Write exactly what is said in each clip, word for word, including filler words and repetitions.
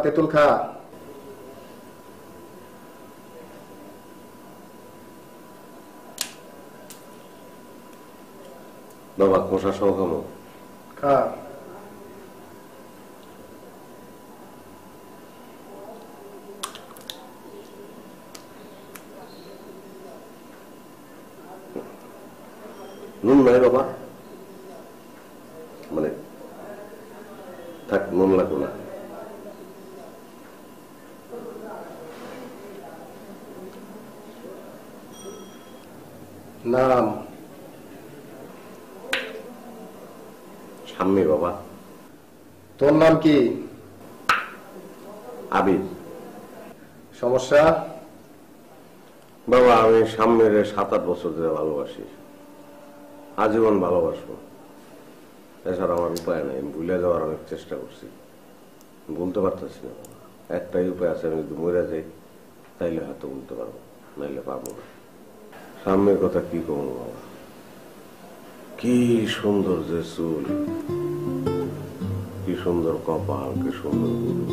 তেঁতুল খা। বাবা খোসা সহ খাবো। খা। নুন নাই বাবা, মানে থাক, নুন লাগবো না। নাম? সাম্মি বাবা। তোর নাম কি? আবির। সমস্যা? বাবা আমি সাম্যের সাত আট বছর ধরে ভালোবাসি, আজীবন ভালোবাসবো। এছাড়া আমার উপায় নেই, ভুলে যাওয়ার অনেক চেষ্টা করছি, বলতে পারতেছি না। একটাই উপায় আছে, আমি যদি মরে যাই তাইলে হয়তো বলতে পারবো, নাইলে পারবো না। সাম্যের কথা কি করবো বাবা, কি সুন্দর যে চুল, কি সুন্দর কপাল, কি সুন্দর গুরু,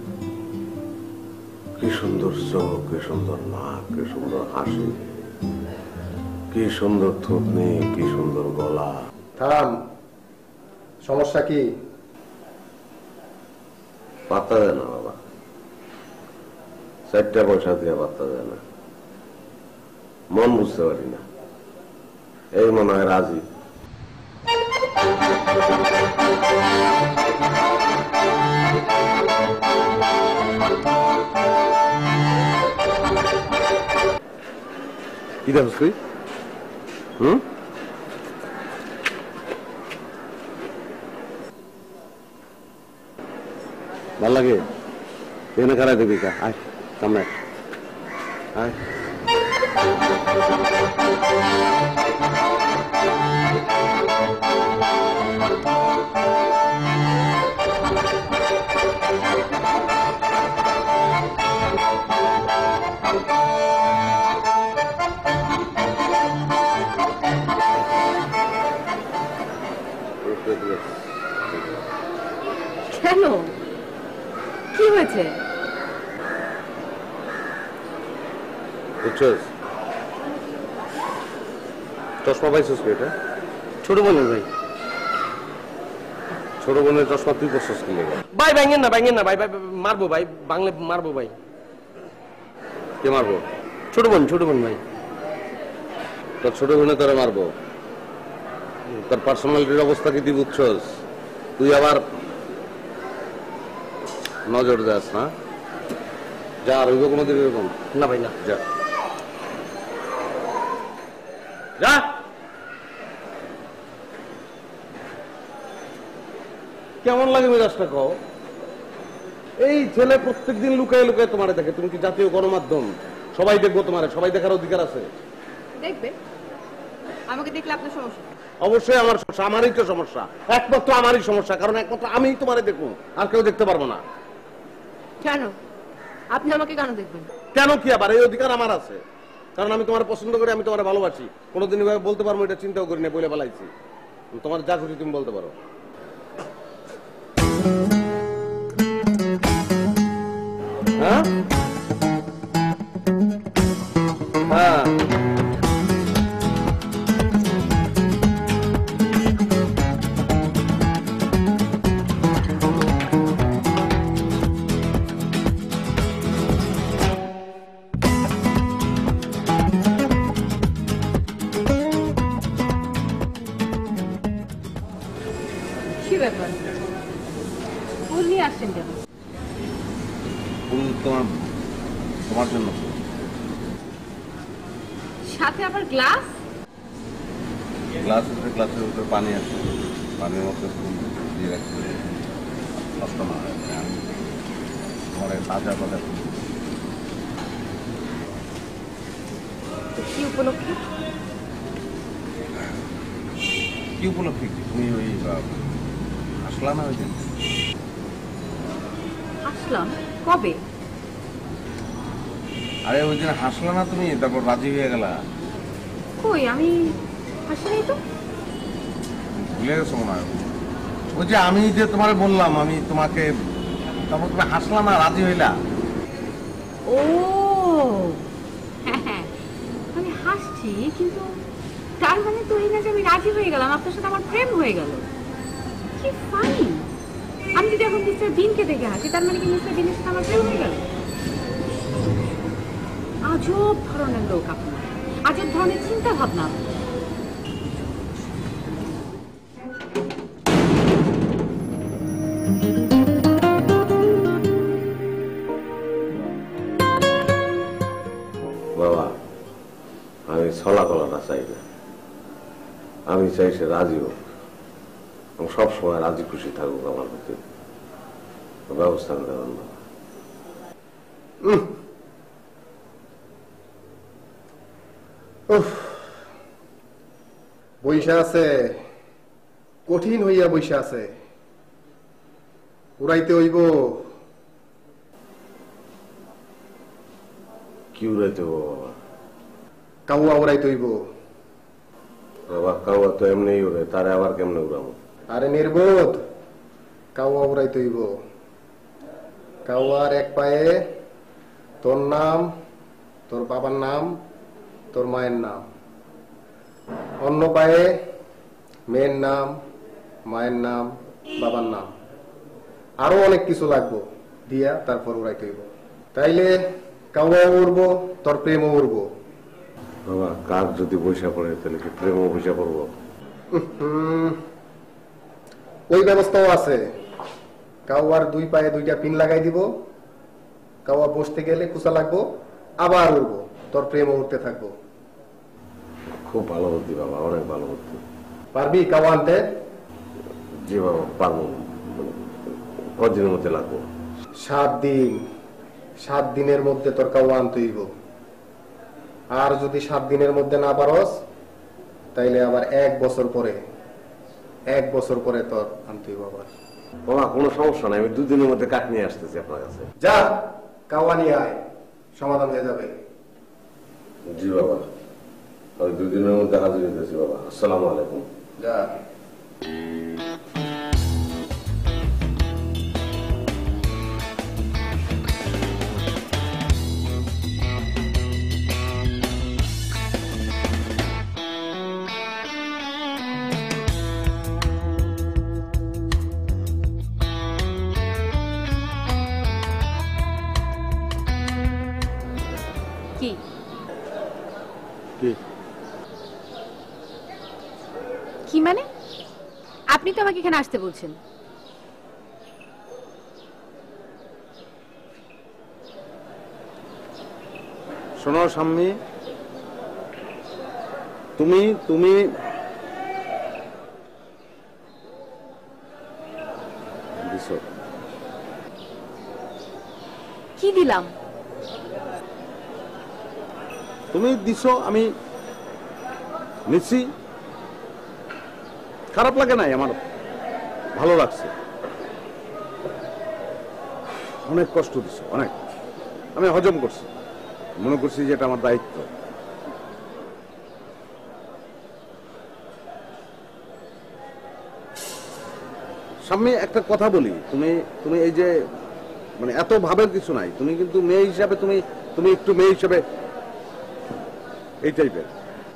কি সুন্দর চোখ, কি সুন্দর নাক, কি সুন্দর হাসি, কি সুন্দর থুতনি, কি সুন্দর গলা। থাম। সমস্যা কি? পাত্তা দেয় না বাবা, চারটা পয়সা দিয়ে পাত্তা দেয় না, মন বুঝতে পারি না। এই মনে হয় রাজি। কি দেখছ তুই? হুম, ভাল লাগে এখানে খারাই দেবি কা? আয় সামনে আয়। কেন, কি হয়েছে? চশমা পাইছিস কি? এটা ছোট বোনের ভাই। ছোট বোনের চশমা তুই করছিস কি? ভাই ভাঙেন না, ভাঙেন না ভাই, ভাই মারবো ভাই, বাংলা মারবো ভাই। কে মারবো? ছোট বোন, ছোট বোন ভাই। তোর ছোট বোনে তোরা মারবো? তোর পার্সোনালিটির অবস্থা কি তুই বুঝছস? তুই আবার নজর দাস না, যা আর হইব কোনোদিন এরকম না ভাই না। যা যা। কেমন লাগে মেজাজটা কও? এই ছেলে প্রত্যেকদিন লুকায় লুকায় তোমারে দেখে, তুমি কি জাতীয় গণমাধ্যম? সবাই দেখবো তোমারে, সবাই দেখার অধিকার আছে। দেখবে আমাকে দেখলে আপনার সমস্যা? অবশ্যই আমার সমস্যা, আমারই তো সমস্যা, একমাত্র আমারই সমস্যা, কারণ একমাত্র আমিই তোমারে দেখবো, আর কেউ দেখতে পারবো না। কেন আপনি আমাকে কেন দেখবেন? কেন কি আবার, এই অধিকার আমার আছে, কারণ আমি তোমার পছন্দ করি, আমি তোমার ভালোবাসি। কোনোদিন এভাবে বলতে পারবো এটা চিন্তাও করি না, বলে ফেলাইছি। তোমার যা খুশি তুমি বলতে পারো। হ্যাঁ হ্যাঁ কি ব্যাপার, ফুল নিয়ে আসছেন কেন? ফুল তোমার তোমার জন্য, সাথে আবার গ্লাস? গ্লাস আছে, গ্লাসের উপরে পানি আছে, পানির মধ্যে ফুল দিয়ে রাখতে নষ্ট না হয়। আমি তোমার তাজা কথা কি উপলক্ষে? কি উপলক্ষে? তুমি ওই আসলা না ওই দিন? আসলাম কবে? আরে ওই দিন হাসলা না তুমি, তারপর রাজি হয়ে গেলা। কই আমি হাসিনি তো। ভুলে গেছো মনে হয়। ওই যে আমি যে তোমার বললাম আমি তোমাকে তখন তুমি হাসলা না, রাজি হইলা। ও হ্যাঁ হ্যাঁ, আমি হাসছি, কিন্তু তার মানে তো এই না যে আমি রাজি হয়ে গেলাম, আপনার সাথে আমার প্রেম হয়ে গেল। কি ফানি! আমি যদি এখন মিস্টার বিনকে দেখে হাসি, তার মানে কি মিস্টার বিনের সাথে আমার প্রেম হয়ে গেল? আজব ধরনের লোক আপনার, আজব ধরনের চিন্তা ভাবনা। বাবা, আমি ছলা কলাটা চাই না, আমি চাই সে রাজি হোক, সবসময় রাজি খুশি থাকুক আমার প্রতি। ব্যবস্থা নেবেন বাবা। বৈশা আছে, কঠিন হইয়া বৈশা আছে, উড়াইতে হইব। কি উড়াইতে হবো বাবা? কাউয়া উড়াইতে হইব। বাবা কাউয়া তো এমনি উড়ে, তারে আবার কেমনে উড়াবো? আরে নির্বোধ, কাউয়া উড়াইতে হইব। কাউয়ার এক পায়ে তোর নাম, তোর বাবার নাম, তোর মায়ের নাম, অন্য পায়ে মেয়ের নাম, মায়ের নাম, বাবার নাম, আরো অনেক কিছু লাগবো দিয়া তারপর উড়াইতে হইব। তাইলে কাউয়া উড়বো, তোর প্রেমও উড়বো। বাবা কাক যদি বৈশা পড়ে তাহলে কি প্রেমও বৈশা পড়বো? হুম, ওই ব্যবস্থাও আছে। কাউয়ার দুই পায়ে দুইটা পিন লাগাই দিব, কাউয়া বসতে গেলে কুচা লাগবো, আবার উড়বো, তোর প্রেমও উঠতে থাকবো। খুব ভালো বুদ্ধি বাবা, অনেক ভালো বুদ্ধি। পারবি কাউয়া আনতে? জি বাবা পারবো। কদিনের মধ্যে লাগবো? সাত দিন। সাত দিনের মধ্যে তোর কাউয়া আনতে হইব। আর যদি সাত দিনের মধ্যে না পারস, তাইলে আবার এক বছর পরে, এক বছর পরে তোর আনতে হইব আবার। বাবা কোনো সমস্যা নাই, আমি দুদিনের মধ্যে কাঠ নিয়ে আসতেছি আপনার কাছে। যা কাউয়া নিয়ে আয়, সমাধান হয়ে যাবে। জি বাবা, আমি দুদিনের মধ্যে হাজির হইতেছি বাবা। আসসালামু আলাইকুম। যা। কি কি কি মানে? আপনি তো আমাকে এখানে আসতে বলছেন। শোনো সাম্মি, তুমি তুমি দিছো। কি দিলাম? তুমি দিছো, আমি নিচ্ছি। খারাপ লাগে নাই, আমার ভালো লাগছে। অনেক কষ্ট দিছো, অনেক। আমি হজম করছি, মনে করছি যে এটা আমার দায়িত্ব। সামনে একটা কথা বলি, তুমি তুমি এই যে মানে এত ভাবের কিছু নাই, তুমি কিন্তু মেয়ে হিসাবে তুমি তুমি একটু মেয়ে হিসাবে এই টাইপের।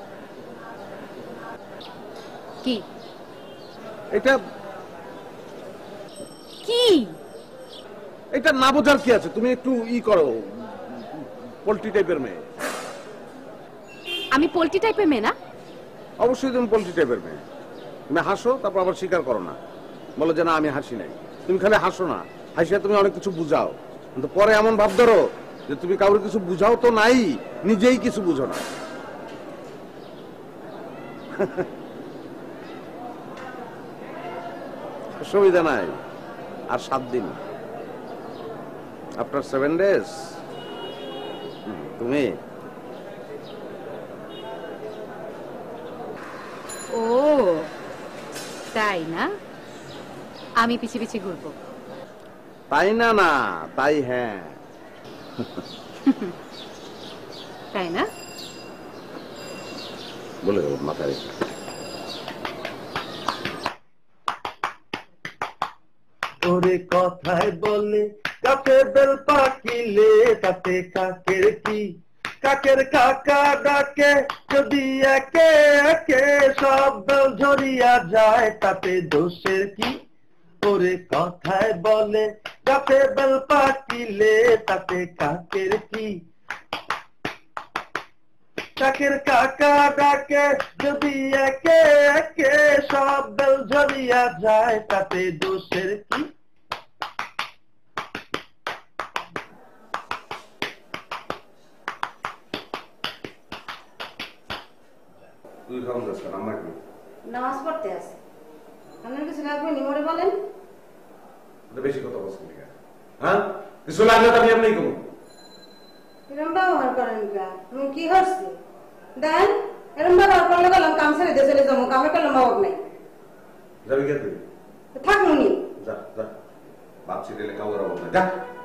কি এটা কি এটা না বোঝার কি আছে? তুমি একটু ই করো, পোল্ট্রি টাইপের মেয়ে। আমি পোল্ট্রি টাইপের মেয়ে না? অবশ্যই তুমি পোল্ট্রি টাইপের মেয়ে। তুমি হাসো, তারপর আবার স্বীকার করো না, বলো যে না আমি হাসি নাই। তুমি খালি হাসো না, হাসিয়া তুমি অনেক কিছু বুঝাও, কিন্তু পরে এমন ভাব ধরো যে তুমি কাউকে কিছু বুঝাও তো নাই, নিজেই কিছু বুঝো না। অসুবিধা নাই। আর সাত দিন, আফটার সেভেন ডেজ তুমি। ও তাই না? আমি পিছে পিছে ঘুরবো? তাই না না তাই হ্যাঁ। তাই না? বলে মাথায় ও ওরে কথায় বলে গাছে বেল পাকিলে তাতে কাকের কি, কাকের কাকা ডাকে যদি একে একে সব বেল ঝরিয়া যায় তাতে দোষের কি। ওরে কথায় বলে গাছে বেল পাকিলে তাতে কাকের কি, কাকের কাকা ডাকে যদি একে একে সব বেল ঝরিয়া যায় তাতে দোষের কি। তুই খাওয়ান যাস কেন? আমার কি নামাজ পড়তে আছে, আপনার কিছু লাগবে নিমরে বলেন। বেশি কথা বলছেন ঠিক আছে? হ্যাঁ, কিছু লাগলে তো আমি এমনি করবো। এরম ব্যবহার করেন কা? আমি কি হচ্ছে দেন? এরম ব্যবহার করলে গেলাম কাম ছেড়ে দিয়ে চলে যাবো, কামে করলাম অভাব নাই। যাবি কে তুই? থাক মুনি। যা যা, বাপসি দিলে কাউর অভাব নাই, যা।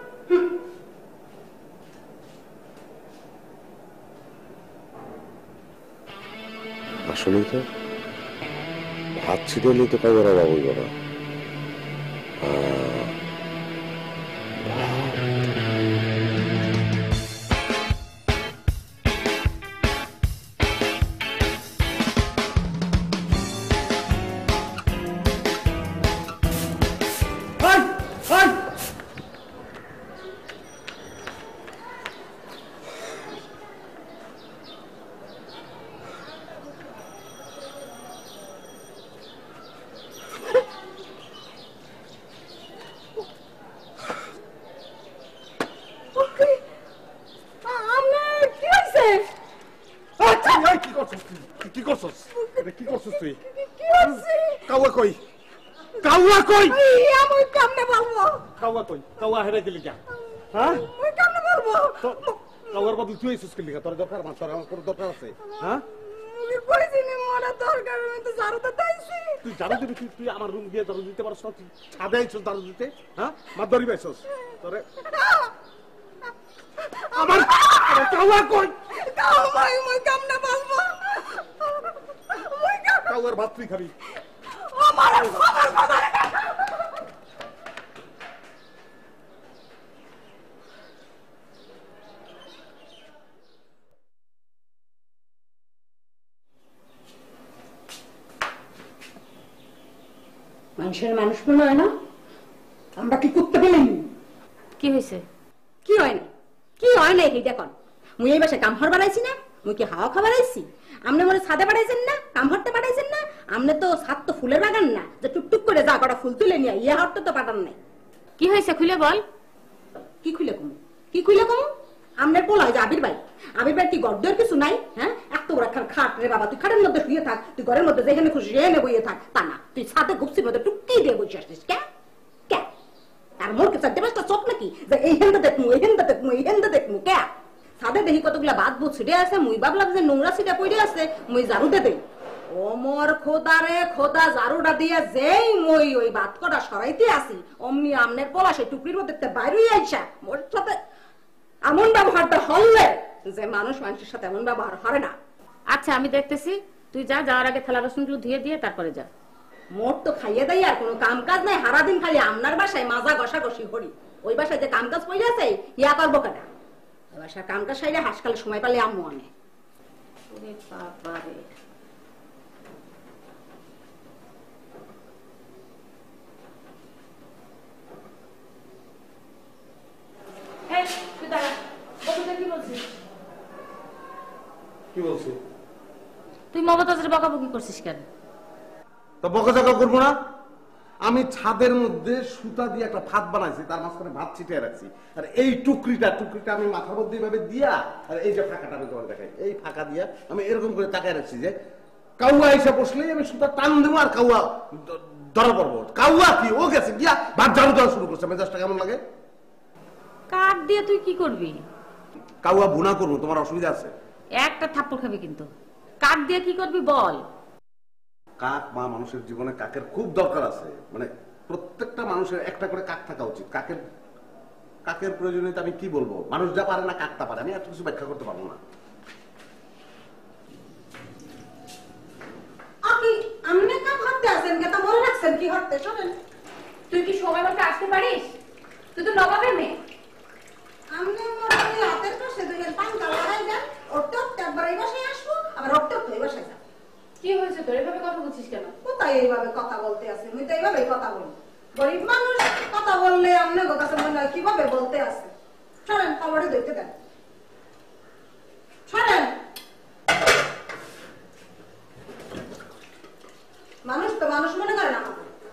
আসলে তো ভাত ছিটাইলেই তো কাউর অভাব হইব না। তুই আমার রুম গিয়ে দারু দিতে পারছ? ছাদে আইছস দারু দিতে? হ্যাঁ, মার ধরি পাইছস তোরে? আমার কাউয়া কই? কাউয়া মই কামনা বলবো। কাউয়ার ভাত তুই খাবি? আমার আমার কথা মানুষের মানুষ মনে হয় না? আমরা কি করতে পেলাম? কি হয়েছে? কি হয় না? কি হয় না এই দেখুন, মুই এই বাসায় কাম হর বাড়াইছি না? মুই কি হাওয়া খাবার আইছি? আমনে মনে ছাদে বাড়াইছেন না? কাম হরতে বাড়াইছেন না? আমনে তো ছাদ তো ফুলের বাগান না যে টুকটুক করে যা কটা ফুল তুলে নিয়ে ইয়া হরতে তো পাঠান নাই। কি হয়েছে খুলে বল। কি খুলে কম? কি খুলে কম? আমনের পোলা হয় যে আবির ভাই, আবির ভাই কি গর্দের কিছু নাই? হ্যাঁ, এত বড় একটা খাট রে বাবা, তুই খাটের মধ্যে শুয়ে থাক, তুই ঘরের মধ্যে যেখানে খুশি সেখানে বইয়ে থাক, তা না তুই ছাদে গুপসির মধ্যে টুকি দিয়ে বসে আসছিস কে কে? আর মোর কে চারটে পাঁচটা চোখ নাকি যে এই হেন্দা দেখমু এই হেন্দা দেখমু এই হেন্দা দেখমু কে? ছাদে দেখি কতগুলা বাদ বুত ছিটে আছে, মুই ভাবলাম যে নোংরা ছিটে পড়ে আছে, মুই ঝাড়ুতে দেই। ওমর খোদা রে খোদা, ঝাড়ুটা দিয়ে যেই মই ওই বাদ কটা সরাইতে আসি অমনি আমনের পোলা সেই টুকরির মধ্যে বাইরে আইসা মোর সাথে এমন ব্যবহারটা হলে যে মানুষ মানুষের সাথে এমন ব্যবহার করে না। আচ্ছা আমি দেখতেছি, তুই যা, যাওয়ার আগে থালা বাসনগুলো ধুয়ে দিয়ে তারপরে যা। মোট তো খাইয়ে দেয় আর কোনো কাম কাজ নাই, সারাদিন খালি আপনার বাসায় মাজা ঘষা ঘষি করি, ওই বাসায় যে কাম কাজ পড়ে আছে ইয়া করবো কেনা? ওই বাসায় কাম কাজ সাইলে হাসকালে সময় পালে আম্মু আনে। কি বলছি? তুই মমতাজের বকাবকি করছিস কেন? তা বকাঝকা করবো না? আমি ছাদের মধ্যে সুতা দিয়ে একটা ভাত বানাইছি, তার মাঝখানে ভাত ছিটিয়ে রাখছি, আর এই টুকরিটা টুকরিটা আমি মাথার মধ্যে এইভাবে দিয়া, আর এই যে ফাঁকাটা আমি তোমার দেখাই, এই ফাঁকা দিয়া আমি এরকম করে তাকায় রাখছি যে কাউয়া এসে বসলেই আমি সুতা টান দেবো আর কাউয়া ধরা পড়বো। কাউয়া কি ও গেছে গিয়া ভাত ঝাড়ু দেওয়া শুরু করছে। মেজাজটা কেমন লাগে? কাঠ দিয়ে তুই কি করবি? কাউয়া ভুনা করবো, তোমার অসুবিধা আছে? একটা থাপ্পড় খাবি কিন্তু। কাঠ দিয়ে কি করবি বল। কাক মা মানুষের জীবনে কাকের খুব দরকার আছে, মানে প্রত্যেকটা মানুষের একটা করে কাক থাকা উচিত। কাকের কাকের প্রয়োজনীয়তা আমি কি বলবো, মানুষ যা পারে না কাকটা পারে, আমি এত কিছু ব্যাখ্যা করতে পারবো না। আপনি আমনে কাম করতে আছেন কেন মনে রাখছেন কি হতে শোনেন তুই কি সময় মতো আসতে পারিস? তুই তো নবাবের মেয়ে। আমি হাতের কাছে দুইজন পাঙ্কা লাগাই দেন, ওরতে ওরতে একবার এই বাসায় আসবো, আবার ওরতে ওরতে এই বাসায় যাবো। কি হয়েছে তোর? এভাবে কথা বলছিস কেন? কোথায় এইভাবে কথা বলতে আছে? আমি তো এইভাবেই কথা বলি। গরিব মানুষ কথা বললে আপনার কাছে মনে হয় কিভাবে বলতে আছে। সরেন, খাবারে দেখতে দেন। সরেন। মানুষ তো মানুষ মনে করে না।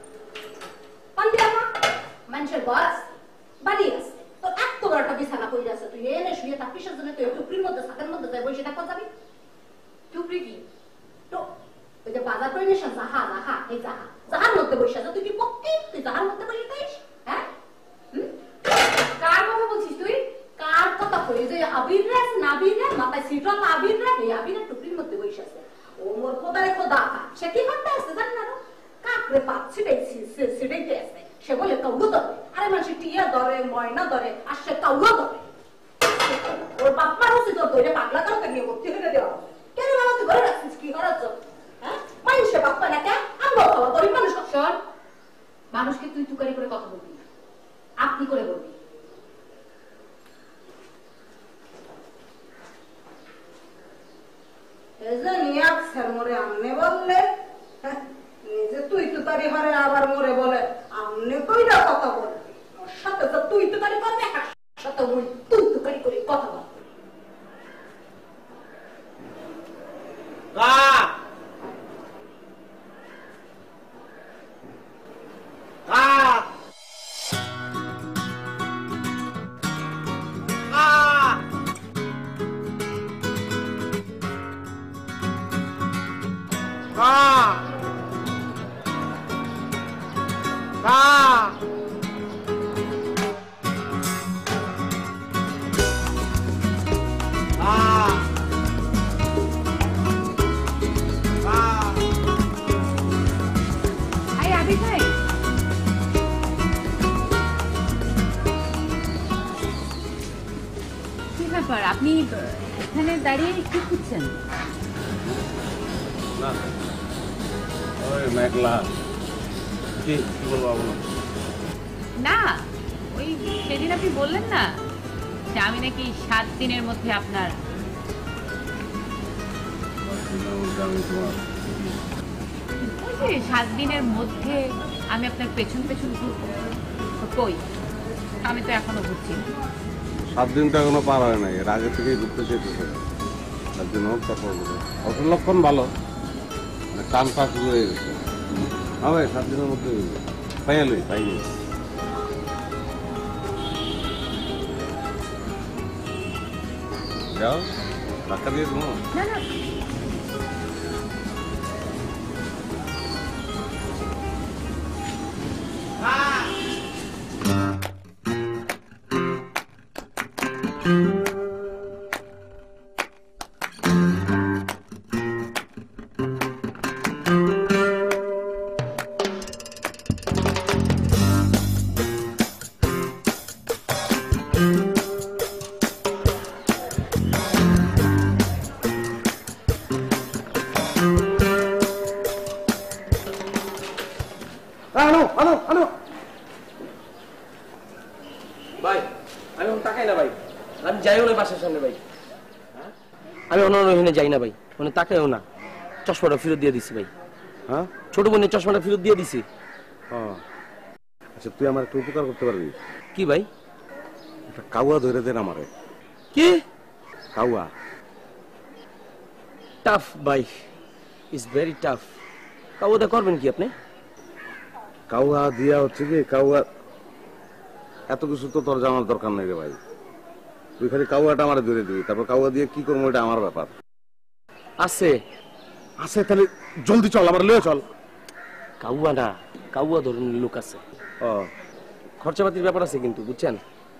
মানুষের বস বাড়ি আছে, তোর এত বড় একটা বিছানা পড়ে আছে, তুই এনে শুয়ে থাক কিসের জন্য? তুই টুকরির মধ্যে ছাদের মধ্যে যাই বসে থাকতে যাবি? টুকরি কি? তো ওই যে বাজার করে নিস জাহা জাহা, এই জাহা জাহার মধ্যে বসে আছে। তুই কি পক্ষে তুই জাহার মধ্যে বসে থাকিস? হ্যাঁ, কার কথা বলছিস তুই? কার কথা বলি? যে আবির রে আছে, নাবির রে, মাথায় সিটরা আবির রে, এই আবিরের টুকরির মধ্যে বসে আছে। ও মোর খোদারে খোদা, সে কি করতে আসছে জানি না, কাকরে পাচ্ছি সিটাইতে আছে। সে বলে কাউলো ধরে, আরে মানুষের টিয়া ধরে, ময়না ধরে, আর সে কাউলো ধরে। ওর বাপ মার উচিত ওর ধরে পাগলা কাউকে নিয়ে ভর্তি হয়ে দেওয়া হবে। কেন বাবা তুই ঘরে রাখছিস? কি করাচ্ছ? হ্যাঁ, মানুষের বাপ মা না কে? আমরা ভালো গরিব মানুষ। শোন, মানুষকে তুই তুকারি করে কথা বলবি না, আপনি করে বলবি। নিজে তুই তো তারি হারে আবার মরে বলে আমনে কইরা কথা বলবি। ওর সাথে তো তুই তো তারি করবে, সাথে তুই তো তারি করে কথা বল। আপনি এখানে দাঁড়িয়ে কি খুঁজছেন? না, ওই সেদিন আপনি বললেন না যে আমি নাকি সাত দিনের মধ্যে আপনার ওই যে সাত দিনের মধ্যে আমি আপনার পেছন পেছন ঘুরবো। কই, আমি তো এখনো ঘুরছি। সাত দিন তো এখনো পার হয় নাই, এর আগে থেকেই ঘুরতে চেয়েছে। সাত দিন হোক, তারপর অসল লক্ষণ ভালো, মানে কান পা শুরু হয়ে গেছে। হবে সাত দিনের মধ্যে পাইয়ালই পাইনি। যাও ধাক্কা দিয়ে দেবো। না না, আমি অন্য যাই না ভাই, মানে তাকাইও না। চশমাটা ফেরত দিয়ে দিছি ভাই। হ্যাঁ, ছোট বোনের চশমাটা ফেরত দিয়ে দিছি। আচ্ছা, তুই আমার একটু উপকার করতে পারবি? কি ভাই? একটা কাউয়া ধরে দেন আমারে। কি কাউয়া? টাফ ভাই, ইজ ভেরি টাফ। কাউয়াটা করবেন কি আপনি? কাউয়া দিয়া হচ্ছে কি, কাউয়া এত কিছু তো তোর জানার দরকার নাই রে ভাই। তুই খালি কাউয়াটা আমার ধরে দিবি, তারপর কাউয়া দিয়ে কি করবো এটা আমার ব্যাপার। আছে আছে, তাহলে জলদি চল, আমার লয়ে চল। কাউয়া না, কাউয়া ধরনের লোক আছে। ও, খরচাপাতির ব্যাপার আছে কিন্তু, বুঝছেন?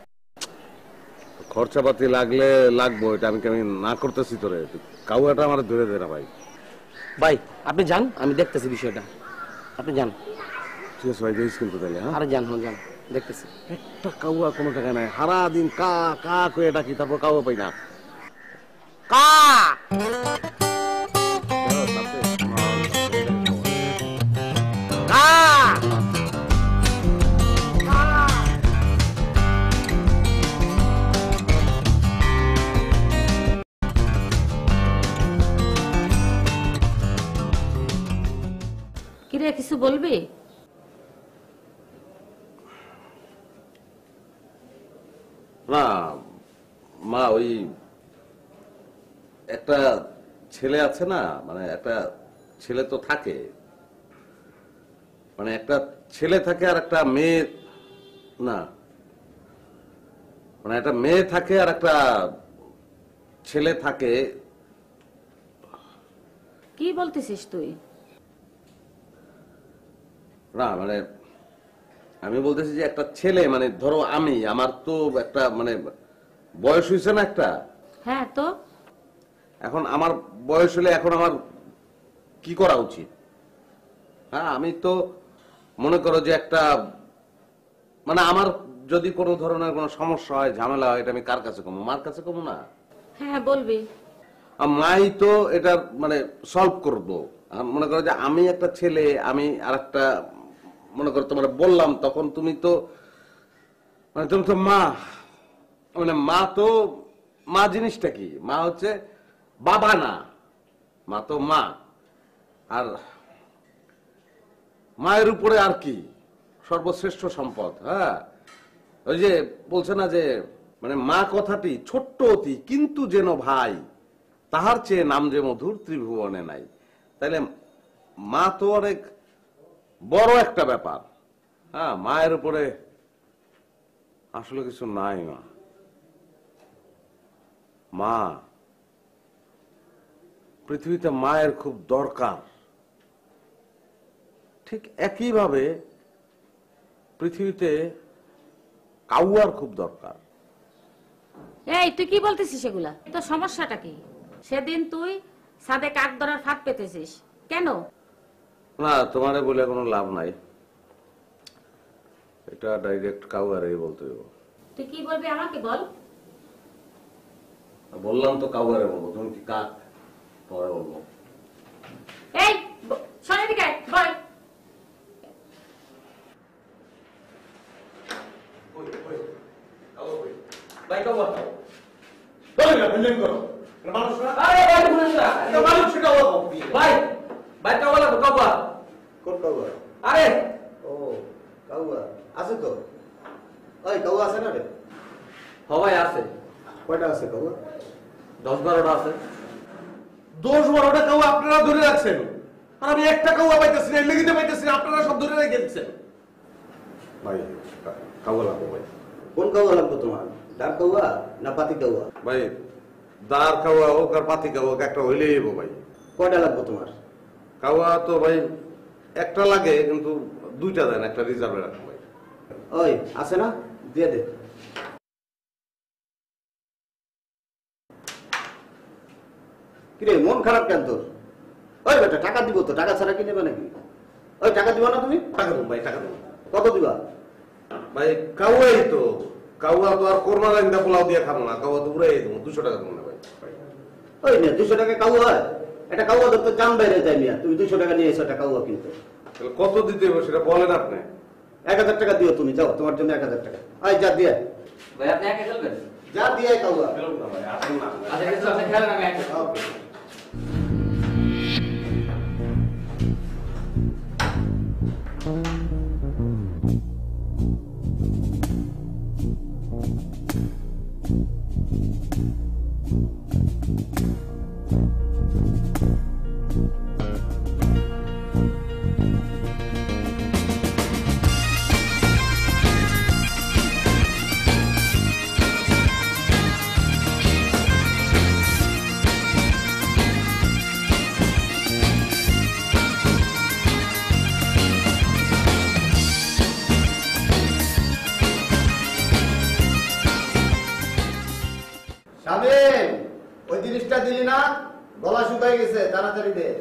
খরচাপাতি লাগলে লাগবো, এটা আমি আমি না করতেছি তোরে। কাউয়াটা আমার ধরে দে না ভাই। ভাই আপনি যান, আমি দেখতেছি বিষয়টা। আপনি যান। ঠিক আছে ভাই, যাইস কিন্তু তাহলে। হ্যাঁ, আরে যান, হ্যাঁ যান, দেখতেছি। একটা কাউয়া কোনো জায়গায় নাই, সারা দিন কা কা করে ডাকি, তারপর কাউয়া পাই না। কা কা কিরে কিছু বলবি? না মা, ওই একটা ছেলে আছে না, মানে একটা ছেলে তো থাকে, মানে একটা ছেলে থাকে আর একটা মেয়ে, না মানে একটা মেয়ে থাকে আর একটা ছেলে থাকে। কি বলতেছিস তুই? না মানে আমি বলতেছি যে একটা ছেলে, মানে ধরো আমি, আমার তো একটা মানে বয়স হয়েছে না একটা। হ্যাঁ তো এখন আমার বয়স হলে এখন আমার কি করা উচিত? হ্যাঁ আমি তো মনে করো যে একটা মানে আমার যদি কোনো ধরনের কোনো সমস্যা হয়, ঝামেলা হয়, এটা আমি কার কাছে কমো? মার কাছে কমো না? হ্যাঁ বলবি। আর মাই তো এটা মানে সলভ করবো। মনে করো যে আমি একটা ছেলে, আমি আর একটা মনে করো তোমার বললাম, তখন তুমি তো মানে তুমি তো মা, মানে মা তো মা জিনিসটা কি? মা হচ্ছে বাবা না, মা তো মা। আর মায়ের উপরে আর কি সর্বশ্রেষ্ঠ সম্পদ। হ্যাঁ ওই যে বলছে না যে মানে মা কথাটি ছোট্ট অতি কিন্তু যেন ভাই, তাহার চেয়ে নাম যে মধুর ত্রিভুবনে নাই। তাইলে মা তো অনেক বড় একটা ব্যাপার। হ্যাঁ মায়ের উপরে আসলে কিছু নাই। মা মা পৃথিবীতে মায়ের খুব দরকার। ঠিক একইভাবে পৃথিবীতে কাউয়ার খুব দরকার। এই তুই কি বলতেছিস এগুলা? তোর সমস্যাটা কি? সেদিন তুই সাদে কাক ধরার ফাঁদ পেতেছিস কেন? না তোমারে বলে কোনো লাভ নাই, এটা ডাইরেক্ট কাউয়ারই বলতে হবে। তুই কি বলবি আমাকে বল। বললাম তো কাউয়ারে বলবো, তুমি কি কাক? পরে বলবো। এই শোনে দিকে বল। ভাই কাউয়া বলে না বিল্ডিং করো মানুষ না। আরে ভাই বলিস না, এটা মানুষ সেটা বলো। ভাই ভাই কাউয়া লাগবে কাউয়া। কোন কাউয়া? আরে ও কাউয়া আছে তো। ওই কাউয়া আছে না রে? সবাই আছে, কয়টা আছে কাউয়া? দশ বারোটা আছে। দশ বারোটা কাউয়া আপনারা ধরে রাখছেন, আর আমি একটা কাউয়া পাইতেছি না, লেগিতে পাইতেছি না, আপনারা সব ধরে রেখে দিচ্ছেন। ভাই কাউয়া লাগবো ভাই। কোন কাউয়া লাগবে তোমার? ডাক কাউয়া না পাতি কাউয়া? ভাই দাঁড় কাউয়া হোক আর পাতি কাউয়া হোক, একটা হইলেই হবো ভাই। কয়টা লাগবে তোমার? কাউয়া তো ভাই একটা লাগে, কিন্তু দুইটা দেন, একটা রিজার্ভে রাখবো ভাই। ওই আছে না, দিয়ে দে। কিরে মন খারাপ কেন তোর? ওই বেটা টাকা দিব তো, টাকা ছাড়া কি নেবে নাকি? ওই টাকা দিবা না তুমি? টাকা দেবো ভাই, টাকা দেবো। কত দিবা? ভাই কাউয়াই তো, কাউয়া তো আর কোরমা লাইন দা পোলাও দিয়ে খাবো না, কাউয়া তো উড়াই দেবো। দুশো টাকা দেবো না ভাই। ওই না দুশো টাকা কাউয়া হয়? একটা কাউয়া ধরতে জান বাইরে যায় মিয়া, তুমি দুশো টাকা নিয়ে এসো একটা কাউয়া কিনতে। তাহলে কত দিতে হবে সেটা বলেন আপনি। এক হাজার টাকা দিও তুমি, যাও তোমার জন্য এক হাজার টাকা। আই যা দিয়ে ভাই আপনি একা খেলবেন? যা দিয়ে কাউয়া। ভাই আসেন না। আচ্ছা কিছু আপনি খেলেন, আমি একা খেলবো। শামিম, ওই জিনিসটা দিলি না? গলা শুকাই গেছে, তাড়াতাড়ি দে।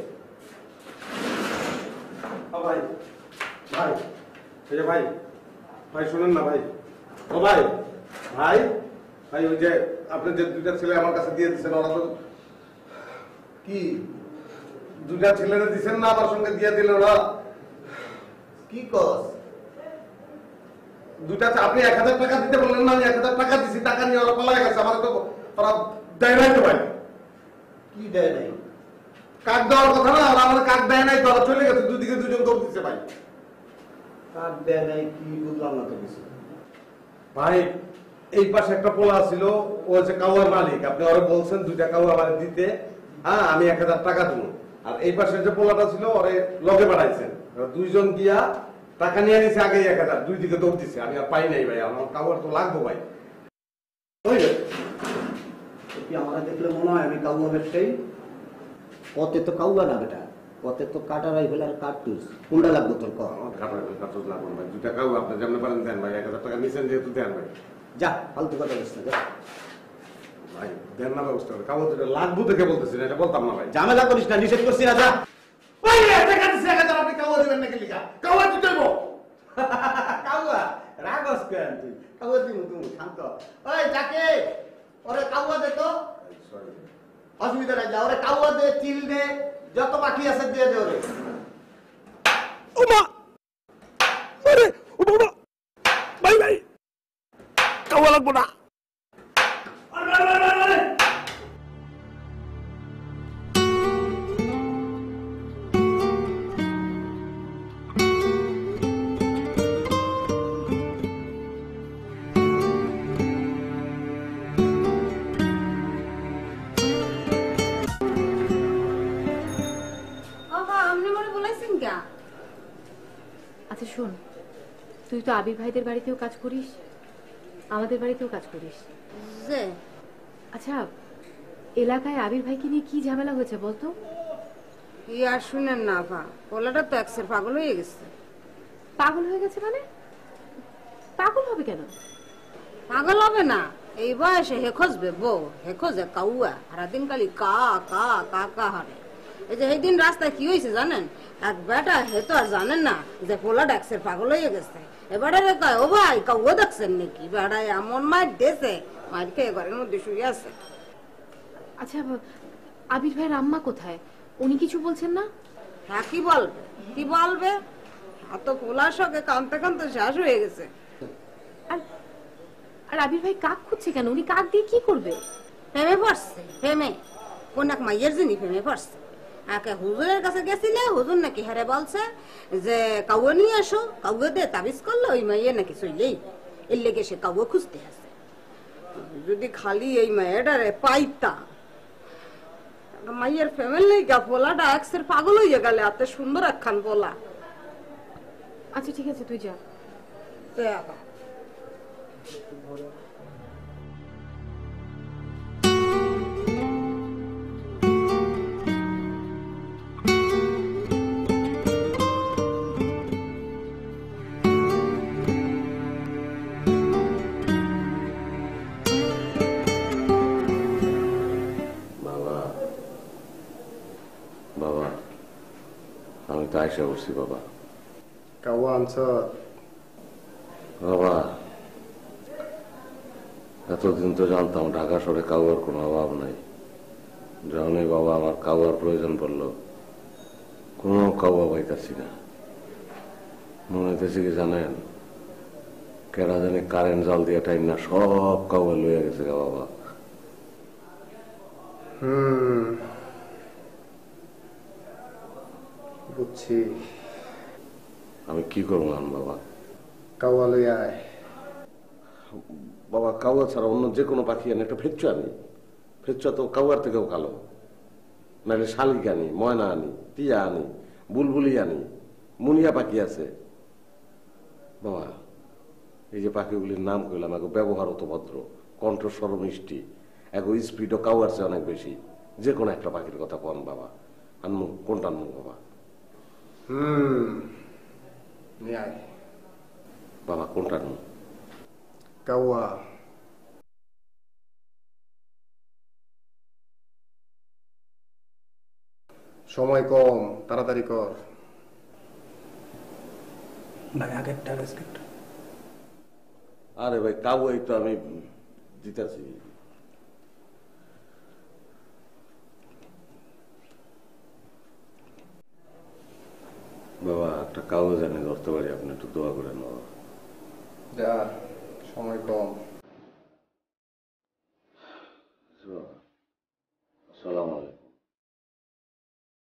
ভাই ভাই এই যে ভাই ভাই শুনেন না ভাই। ও ভাই ভাই ভাই ওই যে আপনি যে দুইটা ছেলে আমার কাছে দিয়ে দিচ্ছেন, ওরা তো কি দুইটা ছেলেরা দিচ্ছেন না, আমার সঙ্গে দিয়ে দিল ওরা। কি কস? দুইটা আপনি এক হাজার টাকা দিতে বললেন না, আমি এক হাজার টাকা দিচ্ছি, টাকা নিয়ে ওরা পালাই গেছে। আমার তো ওরা দেয় নাই তো ভাই। কি দেয় নাই? কাক দেওয়ার কথা না, ওরা আমার কাক দেয় নাই, ধরা চলে গেছে, দুদিকে দুজন দৌড় দিচ্ছে ভাই। কাক দেয় নাই কি বুঝলাম না তো কিছু। ভাই এই পাশে একটা পোলা ছিল, ও হচ্ছে কাউয়ার মালিক, আপনি ওরা বলছেন দুইটা কাউয়া আমার দিতে, হ্যাঁ আমি এক হাজার টাকা দেবো। আর এই পাশে যে পোলাটা ছিল ওরে লগে বাড়াইছেন, দুইজন গিয়া টাকা নিয়ে নিছে আগে এক হাজার, দুই দিকে দৌড় দিচ্ছে, আমি আর পাই নাই ভাই, আমার কাউয়ার তো লাগবো ভাই। আমার দেখলে মনে হয় আমি কাউয়া ব্যবসায়ী। কতে তো কাউয়া না বেটা, কতে তো কাটা রাইফেল আর কার্তুজ, কোনটা লাগবে তোর কর? আমার কাটা রাইফেল কার্তুজ লাগবে ভাই, দুইটা কাউয়া আপনি যেমন পারেন দেন ভাই, এক হাজার টাকা নিছেন যেহেতু দেন ভাই। যা ফালতু কথা বলছিস না, যা ভাই দেন না ব্যবস্থা করে, কাউয়া দুটো লাগবো দেখে বলতেছি না, এটা বলতাম না ভাই। ঝামেলা করিস না, নিষেধ করছি না, যা। ভাই টাকা দিচ্ছে এক হাজার, আপনি কাউয়া দিবেন নাকি লিখা? কাউয়া দিতে দেবো। কাউয়া রাগস কেন তুই? কাউয়া দিমু তুমি শান্ত। ওই যাকে ওরে কাউয়া দে তো, অসুবিধা নাই, যা ওরে কাউয়া দে, চিল দে, যত বাকি আছে দিয়ে দে ওরে। ওমা আরে ও বাবা ভাই ভাই কাওয়া লাগবো না। আচ্ছা শোন, তুই তো আবির ভাইদের বাড়িতেও কাজ করিস, আমাদের বাড়িতেও কাজ করিস। আচ্ছা এলাকায় আবির ভাইকে নিয়ে কি ঝামেলা হয়েছে বলতো? কি আর শুনেন না আপা, পোলাটা তো একসের পাগল হয়ে গেছে। পাগল হয়ে গেছে মানে? পাগল হবে কেন? পাগল হবে না, এই বয়সে হে খোঁজবে বউ, হে খোঁজে কাউয়া, সারাদিন খালি কা কা কা কা হারে। এই যে এই দিন রাস্তায় কি হয়েছে জানেন? এক বেটা হে তো আর জানেন না যে পোলাটা একসের পাগল হয়ে গেছে। এবারে কয় ও ভাই কাউয়া দেখছেন নাকি? বেটা এমন মার দিয়েছে, মার খেয়ে ঘরের মধ্যে শুয়ে আছে। আচ্ছা আবির ভাইয়ের আম্মা কোথায়? উনি কিছু বলছেন না? হ্যাঁ কি বলবে, কি বলবে, এত পোলার সঙ্গে কানতে কানতে শেষ হয়ে গেছে। আর আর আবির ভাই কাক খুঁজছে কেন? উনি কাক দিয়ে কি করবে? প্রেমে পড়ছে, প্রেমে কোন এক মাইয়ের যিনি প্রেমে পড়ছে। একে হুজুরের কাছে গেছিলে, হুজুর নাকি হেরে বলছে যে কাউয়া নিয়ে আসো, কাউয়া দিয়ে তাবিজ করলে ওই মাইয়ে নাকি চলেই, এর লেগে সে কাউয়া খুঁজতে আছে। যদি খালি এই মাইয়াটারে পাইতা, মাইয়ের ফ্যামিলি গা পোলাটা একসের পাগল হইয়া গেলে, এত সুন্দর একখান পোলা। আচ্ছা ঠিক আছে তুই যা। আশা করছি বাবা। কাউয়া আনছ? বাবা এতদিন তো জানতাম ঢাকা শহরে কাউয়ার কোনো অভাব নাই, যখনই বাবা আমার কাউয়ার প্রয়োজন পড়লো কোনো কাউয়া পাইতাছি না। মনে হইতেছে কি জানেন, কেডা জানি কারেন্ট জাল দিয়ে টাইম না সব কাউয়া লইয়া গেছে গা বাবা। হুম বুঝছি। আমি কি করবো বাবা? কাউয়া লই আয়। বাবা কাউয়া ছাড়া অন্য যে কোনো পাখি আনি, একটা ফেচ্চু আনি, ফেচ্চু তো কাউয়ার থেকেও কালো, নাহলে শালিক আনি, ময়না আনি, টিয়া আনি, বুলবুলি আনি, মুনিয়া পাখি আছে। বাবা এই যে পাখিগুলির নাম কইলাম, এগো ব্যবহারও তো ভদ্র, কণ্ঠস্বর মিষ্টি, এগো স্পিডও কাউয়ার চেয়ে অনেক বেশি। যে কোনো একটা পাখির কথা কন বাবা, আনমু কোনটা আনমু বাবা? হুম নিয়ে আয় বাবা, কোনটা আনমু? কাউয়া। সময় কম, তাড়াতাড়ি কর। ভাই আগেরটা বিস্কিটটা। আরে ভাই কাউয়াই তো আমি দিতেছি। বাবা একটা কাউয়া জানি ধরতে পারি, আপনি একটু দোয়া করেন বাবা। যা, সময় কম। সালাম আলাইকুম।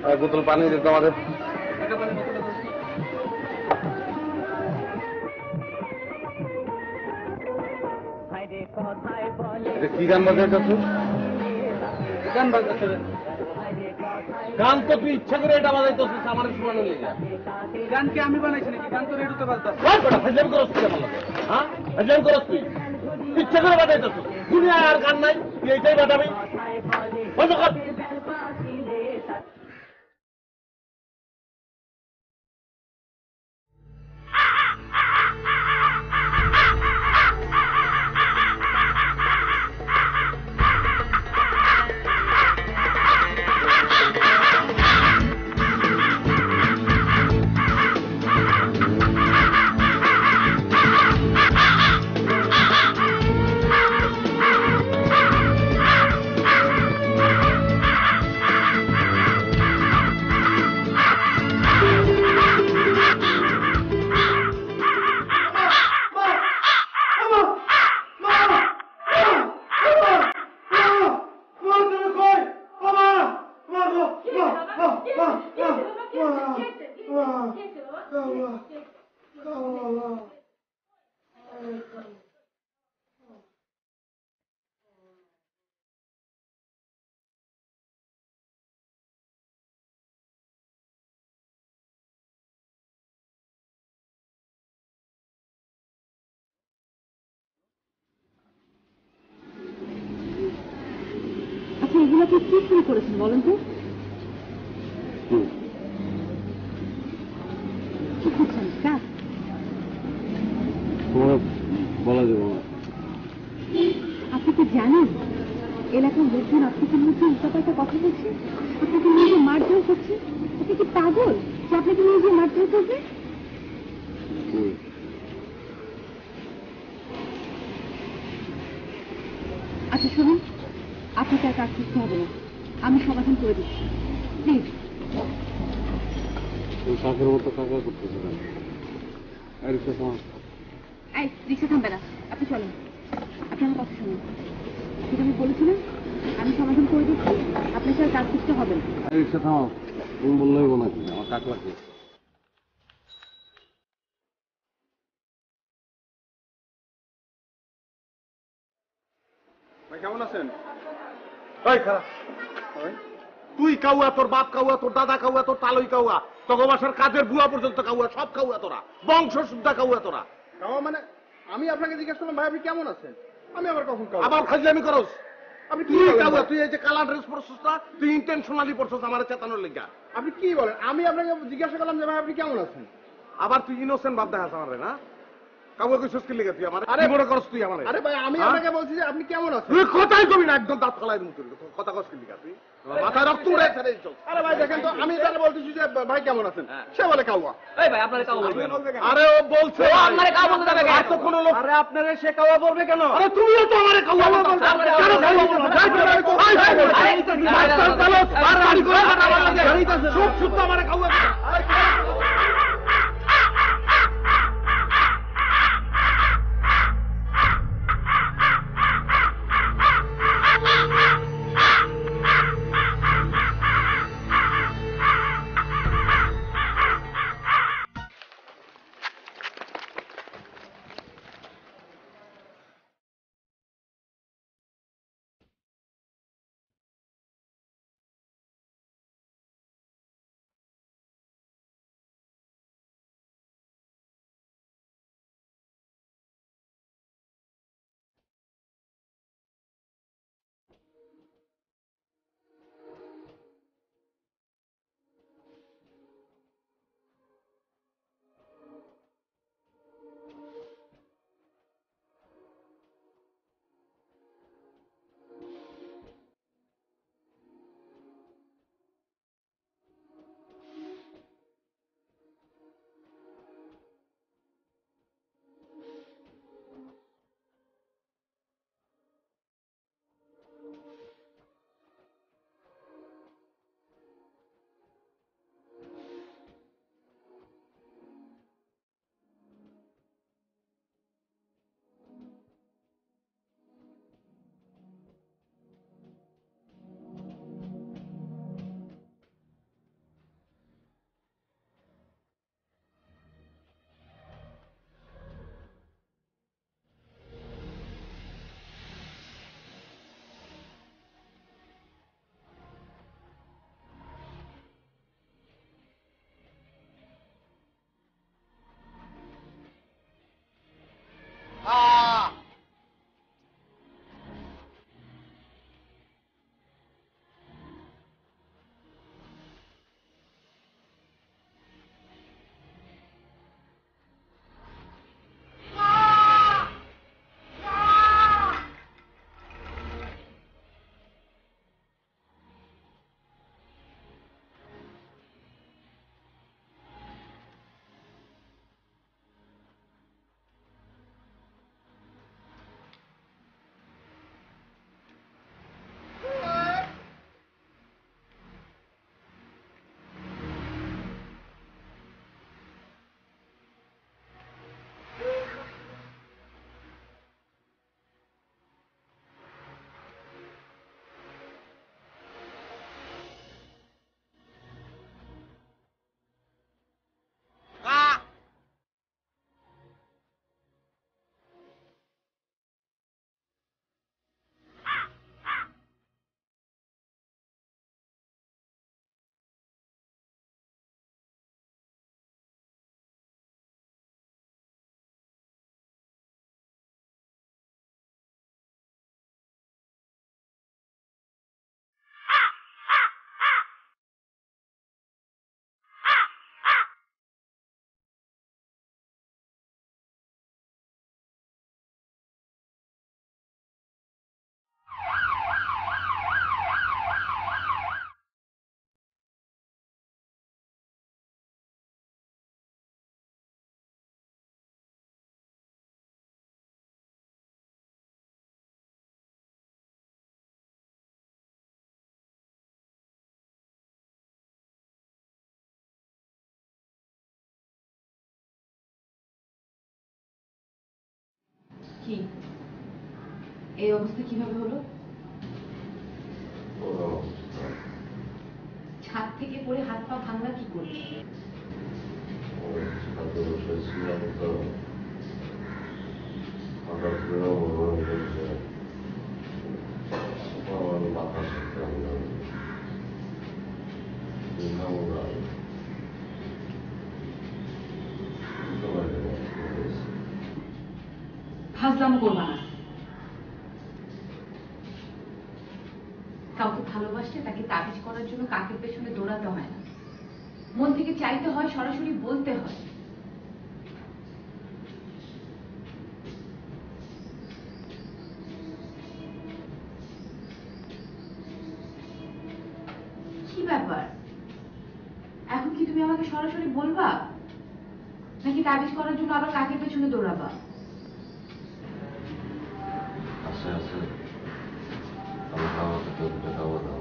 এক বোতল পানি দিতে আমাদের। এটা কি গান বাজাচ্ছ? গান বাজাচ্ছ? গান তো তুই ইচ্ছা করে এটা বাজাইতেছিস আমার শোনানো লেগে। গান কি আমি বানাইছি নাকি? গান তো রেডিওতে বাজতাছে। ফাজলামি করছ তুই আমার লগে? হ্যাঁ ফাজলামি করছ তুই? ইচ্ছা করে বাজাইতেছিস। দুনিয়া আর গান নাই, তুই এইটাই বাজাবি। বন্ধ কর। আচ্ছা এগুলোকে কি শুরু করেছেন বলেন তো? কি করছেন কাজ? বলা যাবে না। আপনি কি জানেন এলাকার লোকজন আপনাকে মধ্যে উল্টাপাল্টা কথা বলছে, আপনাকে নিজে মারধর করছে? আপনি কি পাগল যে আপনাকে নিজে মারধর করবে? আচ্ছা শুনুন, আপনাকে আর কাজ করতে হবে না, আমি সমাধান করে দিচ্ছি, প্লিজ। কাকের মতো কাকা করতেছে না। এই রিক্সা থামবে না, আপনি চলেন। আপনি আমার কথা শুনুন, যেটা আমি বলেছিলাম আমি সমাধান করে দিচ্ছি, আপনাকে আর কাজ করতে হবে না। রিক্সা থামাও, তুমি বললেই নাকি আমার কাক লাগবে। ভাই কেমন আছেন? ভাই খারাপ। তুই কাউয়া, তোর বাপ কাউয়া, তোর দাদা কাউয়া, তোর তালই কাউয়া, তোর বাসার কাজের বুয়া পর্যন্ত কাউয়া, সব কাউয়া তোরা, বংশ শুদ্ধা কাউয়া তোরা। কাওয়া মানে আমি আপনাকে জিজ্ঞেস করলাম ভাই আপনি কেমন আছেন? আমি আবার কখন কাওয়া? আবার ফাজলামি করস? আপনি কি তুই বলেন কাউয়া, ভাই? তুই এই যে কালা ড্রেস পরছিস না, তুই ইন্টেনশনালি পরছিস আমার চেতানোর লেগা। আপনি কি বলেন? আমি আপনাকে জিজ্ঞাসা করলাম যে ভাই আপনি কেমন আছেন? আবার তুই ইনোসেন্ট ভাব দেখাস আমারে না? কাউয়া কইছস কি লেগে তুই আমার? আরে কি মনে করস তুই আমারে? আরে ভাই আমি হ্যাঁ? আপনাকে বলছি যে আপনি কেমন আছেন? তুই কথাই কবি না, একদম দাঁত ফলাই দিমু তোর। কথা কস কি লেগা তুই? মাথায় রক্ত উড়ে ছেড়ে চল। আরে ভাই দেখেন তো আমি তাহলে বলতেছি যে ভাই কেমন আছেন? সে বলে কাওয়া। এই ভাই আপনারে কাউ বলবে কেন? আরে ও বলছে ও আপনারে কাউ বলতে যাবে কেন? আর তো কোনো লোক। আরে আপনারে সে কাউয়া বলবে কেন? আরে তুমিও তো আমারে কাউয়া বলছো। আপনারে কেন কাউয়া কাউয়া বলবো না? বলছো? যাই তো আরে আরে আরে আরে, মাস্টার চালো আর গাড়ি করে আমার লাগে। গাড়িতে চুপ চুপ তো আমারে কাউয়া। কি এই অবস্থা কিভাবে হলো? ছাদ থেকে পড়ে হাত পা ভাঙলা কি করে? ফাজলাম করবা না। কাউকে ভালোবাসলে তাকে তাবিজ করার জন্য কাকের পেছনে দৌড়াতে হয় না, মন থেকে চাইতে হয়, সরাসরি বলতে হয়। কি ব্যাপার, এখন কি তুমি আমাকে সরাসরি বলবা নাকি তাবিজ করার জন্য আবার কাকের পেছনে দৌড়াবা? আচ্ছা আচ্ছা, আমি খাওয়া খেতে খাওয়া দাওয়া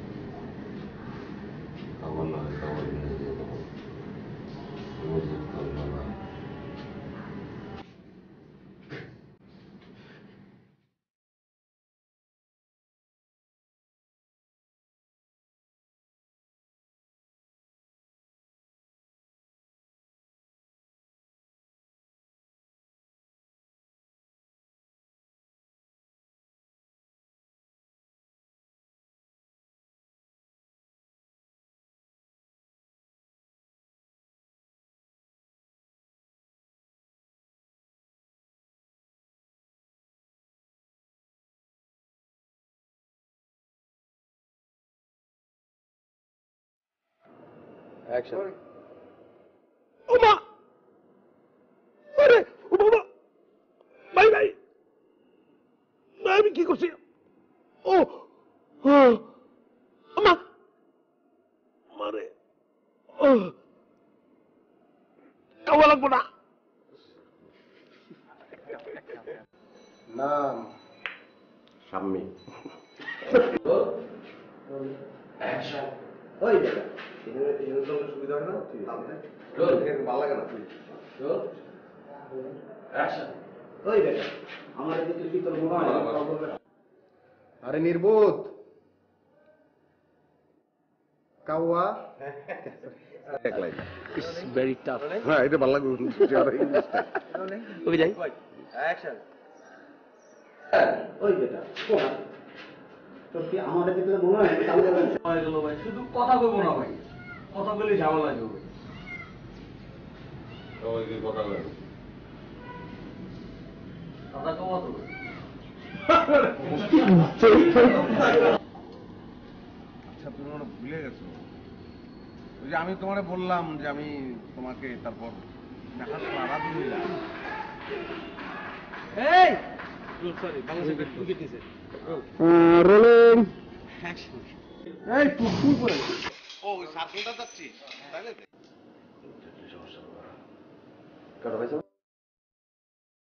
খাবার না খাবার নিয়ে দিয়ে দেবো, তুমি জিদ করবে না। অ্যাকশন। ও মা, আরে ও বাবা, ভাই ভাই, আমি কি করছি? ও মা, মারে, ও কাওয়া লাগবো না। নাম সাম্মি। অ্যাকশন। ওই দেখা সুবিধা হয় না, ভালো লাগে না। ওই দেখা আমার ভিতরে মনে হয়। আরে নির্বোধ, কাওয়া। It's very tough. হ্যাঁ, এটা ভালো লাগবে। ওকে যাই। ওই বেটা সত্যি আমার ভিতরে মনে হয় ভাই, শুধু কথা বলবো না ভাই, কথা বলে ঝামেলা হবে। সবাই কি কথা বলেন? কথা কমা তো আচ্ছা, তুমি মনে ভুলে গেছো ওই যে আমি তোমারে বললাম যে আমি তোমাকে তারপর এই সরি, বাংলাদেশ উইকেট নিছে। Rolling action. এই তুই ফুল করে ও ওই সার্কেলটা যাচ্ছিস তাহলে কাটা ভাই